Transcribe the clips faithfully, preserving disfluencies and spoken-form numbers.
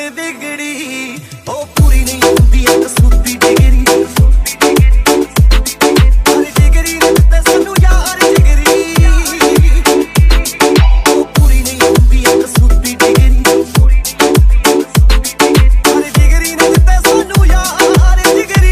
बिगड़ी ओ पूरी नहीं होंदी एक सूती डिगरी अरे डिगरी ने दित्ते सानू यार जिगरी ओ पूरी नहीं होंदी एक सूती डिगरी अरे डिगरी ने दित्ते सानू यार जिगरी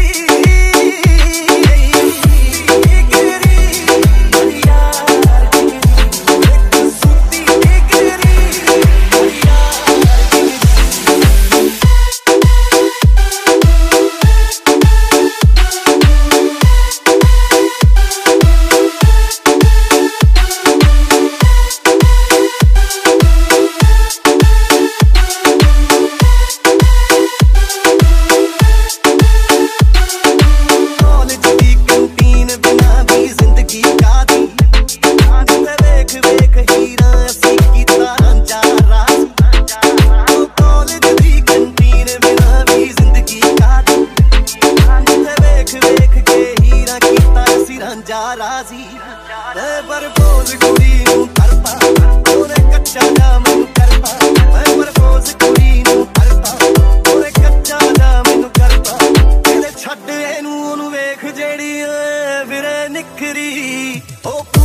राजी मैं प्रपोज कुड़ी नू करता ओने कच्चा जा मैनू करता मैं प्रपोज कुड़ी नू करता ओने कच्चा जा मैनू करता कहदे छड्ड एनू ओनू वेख जेड़ी वीरे निखरी ओ